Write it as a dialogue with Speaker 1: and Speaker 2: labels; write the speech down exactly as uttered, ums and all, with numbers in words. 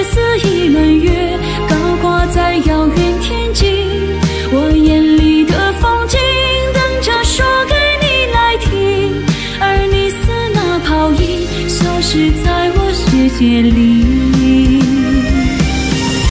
Speaker 1: 似一轮月，高挂在遥远天际。我眼里的风景，等着说给你来听，而你似那泡影，消失在我世界里。